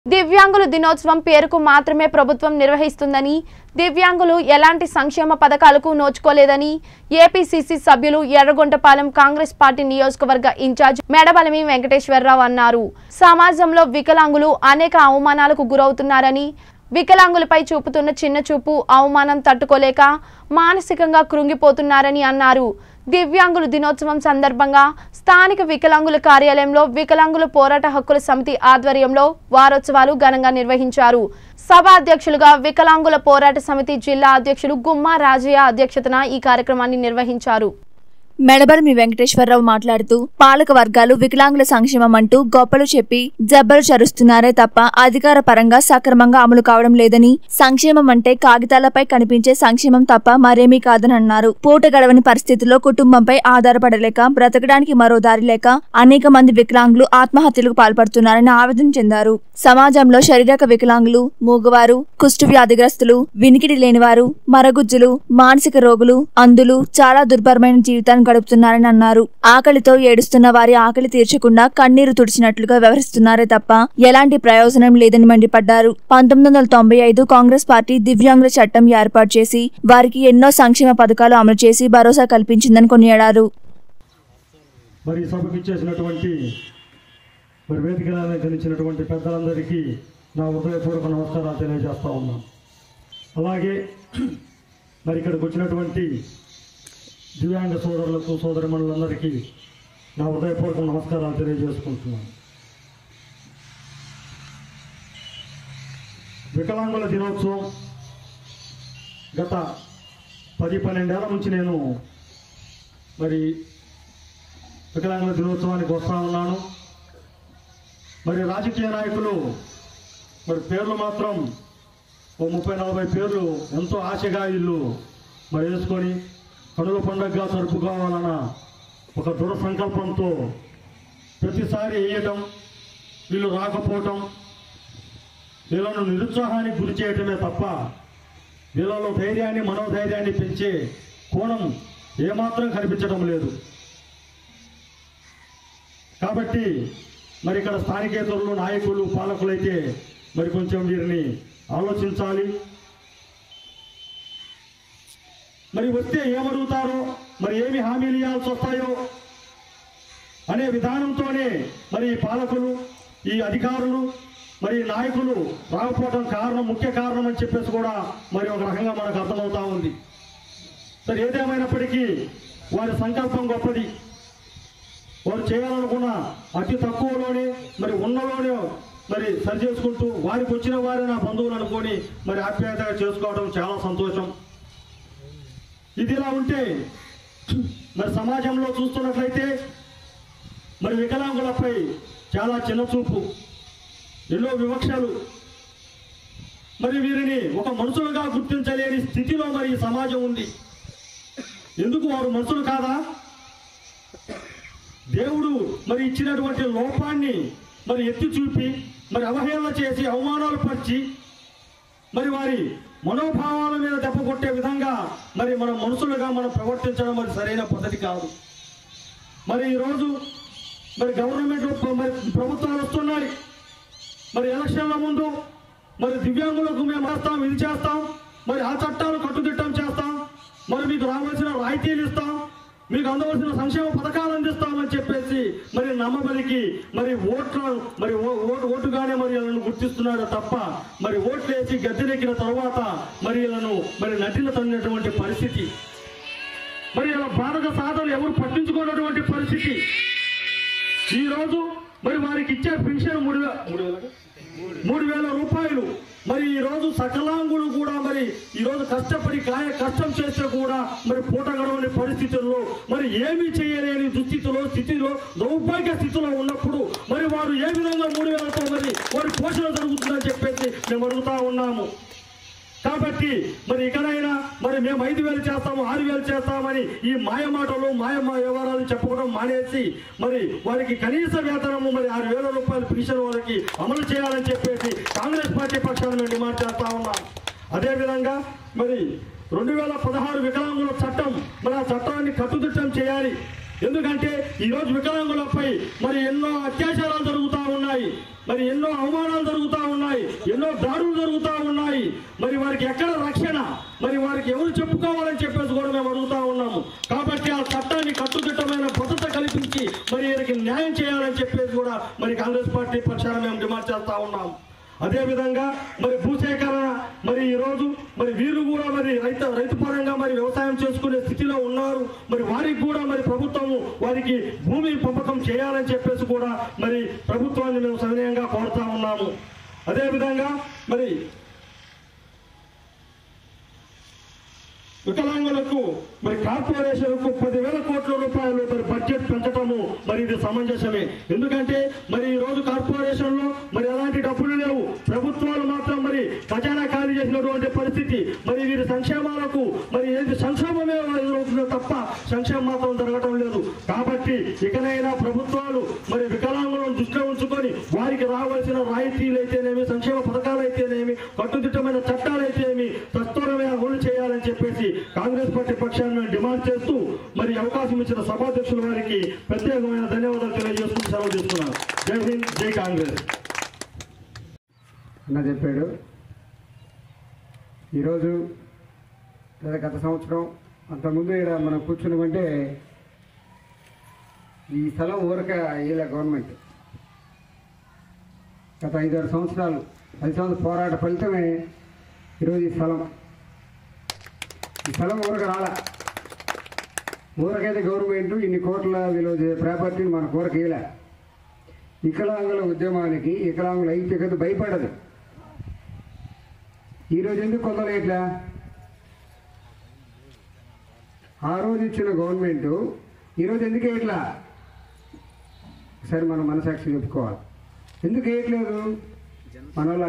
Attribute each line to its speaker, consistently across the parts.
Speaker 1: దివ్యాంగుల దినోత్సవం పేరుకు మాత్రమే ప్రభుత్వం నిర్వహిస్తుందని, దివ్యాంగులు ఎలాంటి సంక్షేమ పథకాలకు నోచుకోలేదని ఏపీసీసీ సభ్యులు ఎర్రగొండపాలెం కాంగ్రెస్ పార్టీ నియోజకవర్గ ఇన్ఛార్జ్ మెడబలమి వెంకటేశ్వరరావు అన్నారు. సమాజంలో వికలాంగులు అనేక అవమానాలకు గురవుతున్నారని, వికలాంగులపై చూపుతున్న చిన్న చూపు అవమానం తట్టుకోలేక మానసికంగా కృంగిపోతున్నారని అన్నారు. దివ్యాంగుల దినోత్సవం సందర్భంగా స్థానిక వికలాంగుల కార్యాలయంలో వికలాంగుల పోరాట హక్కుల సమితి ఆధ్వర్యంలో వారోత్సవాలు ఘనంగా నిర్వహించారు. సభ అధ్యక్షులుగా వికలాంగుల పోరాట సమితి జిల్లా అధ్యక్షులు గుమ్మా రాజయ్య అధ్యక్షతన ఈ కార్యక్రమాన్ని నిర్వహించారు.
Speaker 2: మెడబలమి వెంకటేశ్వరరావు మాట్లాడుతూ పాలక వర్గాలు వికలాంగుల సంక్షేమం అంటూ గొప్పలు చెప్పి జబ్బలు చరుస్తున్నారే తప్ప అధికార పరంగా సక్రమంగా అమలు కావడం లేదని, సంక్షేమం అంటే కాగితాలపై కనిపించే సంక్షేమం తప్ప మరేమీ కాదని అన్నారు. పూట గడవని పరిస్థితుల్లో కుటుంబంపై ఆధారపడలేక బ్రతకడానికి మరో దారి లేక అనేక మంది వికలాంగులు ఆత్మహత్యలకు పాల్పడుతున్నారని ఆవేదన చెందారు. సమాజంలో శారీరక వికలాంగులు, మూగవారు, కుష్టు వ్యాధిగ్రస్తులు, వినికిడి లేనివారు, మరగుజ్జులు, మానసిక రోగులు, అంధులు చాలా దుర్భరమైన జీవితాన్ని గడుపుతున్నారని అన్నారు. ఆకలితో ఏడుస్తున్న వారి ఆకలి తీర్చకుండా కన్నీరు తుడిచినట్లుగా వ్యవహరిస్తున్నారే తప్ప ఎలాంటి ప్రయోజనం లేదని మండిపడ్డారు. 1995 కాంగ్రెస్ పార్టీ దివ్యాంగుల చట్టం ఏర్పాటు చేసి వారికి ఎన్నో సంక్షేమ పథకాలు అమలు చేసి భరోసా కల్పించిందని కొనియాడారు.
Speaker 3: వేదికలను అలంకరించినటువంటి పెద్దలందరికీ నా హృదయపూర్వక నమస్కారాలు తెలియజేస్తా ఉన్నాను. అలాగే ఇక్కడికి వచ్చినటువంటి దివ్యాంగ సోదరులకు సోదరిమణులందరికీ నా హృదయపూర్వక నమస్కారాలు తెలియజేసుకుంటున్నాను. వికలాంగుల దినోత్సవం గత 10-12 ఏళ్ల నుంచి నేను వికలాంగుల దినోత్సవానికి వస్తూ ఉన్నాను. రాజకీయ నాయకులు పేర్లు మాత్రం 30-40 పేర్లు ఎంతో ఆశగా వీళ్ళు వేసుకొని కనుల పండుగగా జరుపుకోవాలన్న ఒక దృఢ సంకల్పంతో ప్రతిసారి వేయటం, వీళ్ళు రాకపోవటం, వీళ్ళను నిరుత్సాహానికి గురి చేయటమే తప్ప వీళ్ళలో ధైర్యాన్ని మనోధైర్యాన్ని పెంచే కోణం ఏమాత్రం కనిపించడం లేదు. కాబట్టి ఇక్కడ స్థానికేతరులు, నాయకులు, పాలకులైతే కొంచెం వీరిని ఆలోచించాలి. వస్తే ఏమడుగుతారో, ఏమి హామీలు ఇవ్వాల్సి వస్తాయో అనే విధానంతోనే ఈ పాలకులు, ఈ అధికారులు, నాయకులు రాకపోవడం ముఖ్య కారణం అని చెప్పేసి కూడా ఒక రకంగా మనకు అర్థమవుతా ఉంది. ఏదేమైనప్పటికీ వారి సంకల్పం గొప్పది. వారు చేయాలనుకున్న అతి తక్కువలోనే ఉన్నలోనే సరి చేసుకుంటూ వారికి వచ్చిన వారే నా బంధువులు అనుకొని ఆప్యాయతగా చేసుకోవడం చాలా సంతోషం. ఇదిలా ఉంటే సమాజంలో చూస్తున్నట్లయితే వికలాంగులపై చాలా చిన్న చూపు, ఎన్నో వివక్షలు, వీరిని ఒక మనుషులుగా గుర్తించలేని స్థితిలో ఈ సమాజం ఉంది. ఎందుకు వారు మనుషులు కాదా? దేవుడు ఇచ్చినటువంటి లోపాన్ని ఎత్తి చూపి అవహేళన చేసి అవమానాలు పరిచి వారి మనోభావాల మీద దెబ్బ కొట్టే విధంగా మనం మనుషులుగా ప్రవర్తించడం సరైన పద్ధతి కాదు. ఈరోజు గవర్నమెంట్ ప్రభుత్వాలు వస్తున్నాయి. ఎలక్షన్ల ముందు దివ్యాంగులకు మేము వేస్తాం, ఇది చేస్తాం, ఆ చట్టాలు కట్టుదిట్టం చేస్తాం, మీకు రావాల్సిన రాయితీలు ఇస్తాం, మీకు అందవలసిన సంక్షేమ పథకాలు అందిస్తామని చెప్పేసి నమ్మబలికి ఓటుగానే వీళ్ళను గుర్తిస్తున్నాడు తప్ప ఓట్లు వేసి గద్దెనెక్కిన తర్వాత వీళ్ళను నటిన తన్నటువంటి పరిస్థితి, ఇలా బాధక సాధనలు ఎవరు పట్టించుకున్నటువంటి పరిస్థితి. ఈరోజు వారికి ఇచ్చే పెన్షన్ 3,000 రూపాయలు. ఈరోజు సకలాంగులు కూడా ఈరోజు కష్టపడి కష్టం చేస్తే కూడా పూట గడవని పరిస్థితుల్లో ఏమీ చేయలేని స్థితిలో దౌర్భాగ్య స్థితిలో ఉన్నప్పుడు వారు ఏ విధంగా 3,000తో వారి పోషణ జరుగుతుందని చెప్పేసి మేము అడుగుతా ఉన్నాము. కాబట్టి ఇకనైనా మేము 5,000 చేస్తాము, 6,000 చేస్తామని ఈ మాయమాటలు, వ్యవహారాలు చెప్పుకోవడం మానేసి వారికి కనీస వేతనము 6,000 రూపాయలు పెన్షన్ వారికి అమలు చేయాలని చెప్పేసి కాంగ్రెస్ పార్టీ పక్షాన మేము డిమాండ్ చేస్తా ఉన్నాం. అదేవిధంగా 2016 వికలాంగుల చట్టం ఆ చట్టాన్ని కట్టుదిట్టం చేయాలి. ఎందుకంటే ఈరోజు వికలాంగులపై మరి ఎన్నో అత్యాచారాలు జరుగుతూ ఉన్నాయి, మరి ఎన్నో అవమానాలు జరుగుతూ ఉన్నాయి, ఎన్నో దాడులు జరుగుతూ ఉన్నాయి. మరి వారికి ఎక్కడ రక్షణ, మరి వారికి ఎవరు చెప్పుకోవాలని చెప్పేసి కూడా మేము అడుగుతా ఉన్నాము. కాబట్టి ఆ చట్టాన్ని కట్టుదిట్టమైన భద్రత కల్పించి మరి వీరికి న్యాయం చేయాలని చెప్పేసి కూడా మరి కాంగ్రెస్ పార్టీ పక్షాన మేము డిమాండ్ చేస్తా ఉన్నాము. అదేవిధంగా మరి భూసేకరణ, మరి ఈరోజు మరి వీరు కూడా మరి రైతు పరంగా మరి వ్యవసాయం చేసుకునే స్థితిలో ఉన్నారు. మరి వారికి కూడా మరి ప్రభుత్వము వారికి భూమి పంపకం చేయాలని చెప్పేసి కూడా మరి ప్రభుత్వాన్ని మేము సవినయంగా కోరుతా ఉన్నాము. అదేవిధంగా మరి వికలాంగులకు మరి కార్పొరేషన్కు 10,000 కోట్ల రూపాయలు మరి బడ్జెట్ పెంచటము మరి ఇది సమంజసమే. ఎందుకంటే మరి ఈ రోజు కార్పొరేషన్ లో మరి ఎలాంటి డబ్బులు లేవు, ప్రభుత్వాలు మాత్రం మరి ఖజానా ఖాళీ చేసినటువంటి పరిస్థితి. మరి వీరి సంక్షేమాలకు మరి ఏది సంక్షేమమే ఎదురవుతుందో తప్ప సంక్షేమం మాత్రం జరగటం లేదు. కాబట్టి ఇకనైనా ప్రభుత్వాలు మరి వికలాంగులను దృష్టిలో ఉంచుకొని వారికి రావాల్సిన రాయితీలు అయితేనేమి, సంక్షేమ పథకాలు అయితేనేమి, కట్టుదిట్టమైన చట్టాలు అయితేనేమి తత్వరమే అమలు చేయాలని చెప్పేసి కాంగ్రెస్ పార్టీ పక్షాన్ని డిమాండ్ చేస్తూ మరి అవకాశం ఇచ్చిన సభాధ్యక్షుల వారికి ప్రత్యేకమైన ధన్యవాదాలు తెలియజేస్తూ సెలవు తీసుకున్నాను. జై హింద్, జై కాంగ్రెస్
Speaker 4: అన్న చెప్పాడు. ఈరోజు లేదా గత సంవత్సరం అంతకుముందు ఇక్కడ మనం కూర్చున్నామంటే ఈ స్థలం ఊరక ఇలా గవర్నమెంట్ గత 5-6 సంవత్సరాలు 10 సంవత్సరాల పోరాట ఫలితమే ఈరోజు ఈ స్థలం ఊరక రాలా. ఊరకైతే గవర్నమెంట్ ఇన్ని కోట్ల విలువ ప్రాపర్టీని మన ఊరక వేయలే. వికలాంగుల ఉద్యమానికి వికలాంగుల ఐక్యత భయపడదు. ఈరోజు ఎందుకు కొందలేట్లా? ఆ రోజు ఇచ్చిన గవర్నమెంట్ ఈరోజు ఎందుకు వేయట్లా? సరే మనం మనసాక్షి చెప్పుకోవాలి. ఎందుకు వేయట్లేదు? మనలో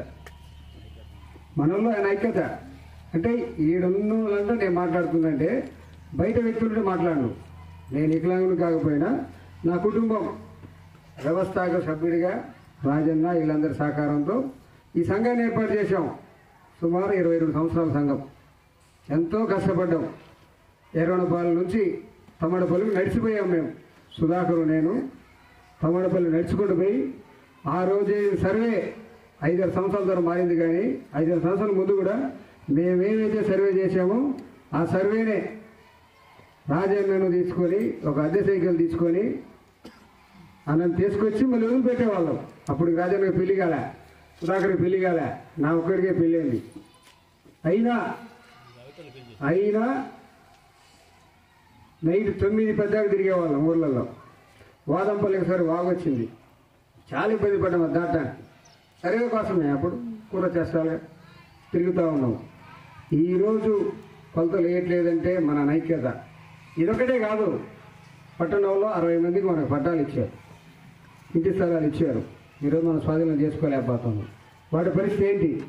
Speaker 4: అనైక్యత అంటే ఈడున్నంటే నేను మాట్లాడుతుందంటే బయట వ్యక్తులతో మాట్లాడను. నేను వికలాంగుని కాకపోయినా నా కుటుంబం వ్యవస్థాపక సభ్యుడిగా రాజన్న వీళ్ళందరి సహకారంతో ఈ సంఘాన్ని ఏర్పాటు చేశాం. సుమారు 22 సంవత్సరాల సంఘం. ఎంతో కష్టపడ్డాం. ఎర్రవనపాలెం నుంచి తమ్మడపల్లికి నడిచిపోయాం మేము. సుధాకరు నేను తమ్మడపల్లి నడుచుకుంటూ పోయి ఆ రోజు సర్వే 5-6 సంవత్సరాల ద్వారా మారింది. కానీ 5-6 సంవత్సరాల ముందు కూడా మేమేమైతే సర్వే చేశామో ఆ సర్వేనే రాజన్నను తీసుకొని ఒక అద్దె సైకిల్ తీసుకొని అన్నం తీసుకొచ్చి మళ్ళీ వదిలిపెట్టేవాళ్ళం. అప్పుడు రాజన్నకి పెళ్లి కాలే, సుధాకర్కి పెళ్లి కాలే, నా ఒక్కడికే పెళ్ళి అయింది. అయినా నైట్ 9-10 దాకా తిరిగేవాళ్ళం ఊర్లలో. వాదంపల్లికి సరే వాగొచ్చింది, చాలా ఇబ్బంది పడ్డాం అది దాటానికి. సర్వే కోసమే అప్పుడు కూర చేస్తాలే తిరుగుతూ ఉన్నాం. ఈరోజు కొలతలు వేయట్లేదంటే మన నైక్యత. ఇదొకటే కాదు, పట్టణంలో 60 మందికి మనకు పట్టాలు ఇచ్చారు, ఇంటి స్థలాలు ఇచ్చారు. ఈరోజు మనం స్వాధీనం చేసుకోలేకపోతున్నాం. వాటి పరిస్థితి ఏంటి?